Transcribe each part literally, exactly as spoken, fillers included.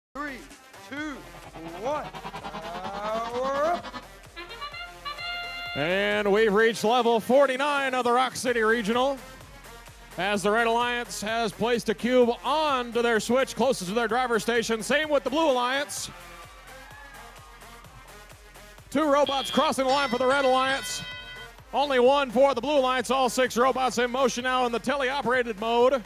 Three, two, one. Power up. And we've reached level forty-nine of the Rock City Regional, as the Red Alliance has placed a cube onto their switch closest to their driver station. Same with the Blue Alliance. Two robots crossing the line for the Red Alliance. Only one for the Blue Alliance. All six robots in motion now in the teleoperated mode.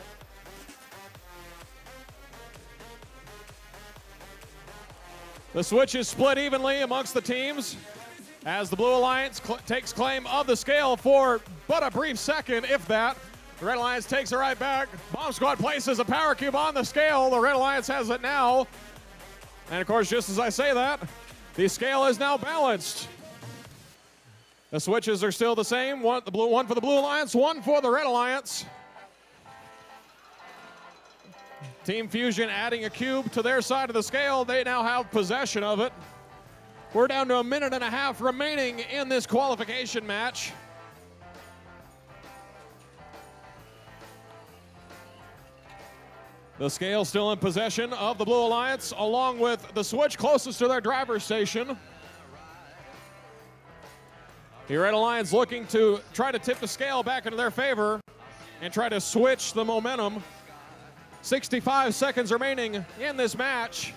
The switch is split evenly amongst the teams as the Blue Alliance cl takes claim of the scale for but a brief second, if that. The Red Alliance takes it right back. Bomb Squad places a power cube on the scale. The Red Alliance has it now. And of course, just as I say that, the scale is now balanced. The switches are still the same. One, the blue, one for the Blue Alliance, one for the Red Alliance. Team Fusion adding a cube to their side of the scale. They now have possession of it. We're down to a minute and a half remaining in this qualification match. The scale still in possession of the Blue Alliance, along with the switch closest to their driver's station. The Red Alliance looking to try to tip the scale back into their favor and try to switch the momentum. sixty-five seconds remaining in this match.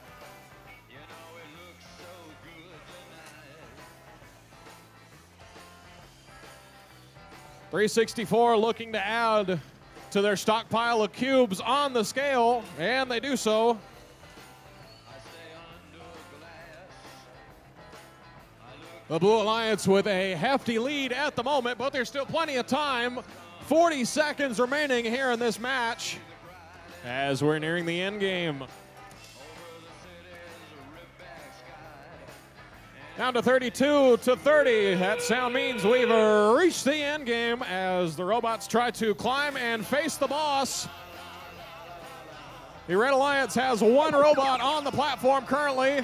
three sixty-four looking to add to their stockpile of cubes on the scale, and they do so. The Blue Alliance with a hefty lead at the moment, but there's still plenty of time. forty seconds remaining here in this match as we're nearing the end game. Down to thirty-two to thirty. That sound means we've reached the end game as the robots try to climb and face the boss. The Red Alliance has one robot on the platform currently.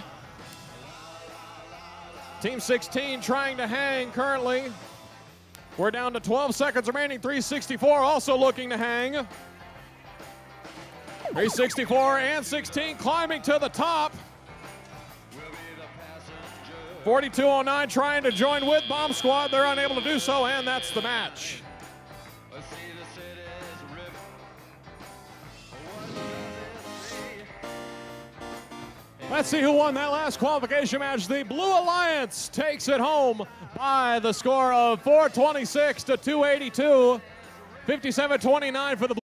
Team sixteen trying to hang currently. We're down to twelve seconds remaining. three sixty-four also looking to hang. three sixty-four and sixteen climbing to the top. forty-two oh nine trying to join with Bomb Squad. They're unable to do so, and that's the match. Let's see who won that last qualification match. The Blue Alliance takes it home by the score of four twenty-six to two eighty-two. fifty-seven twenty-nine for the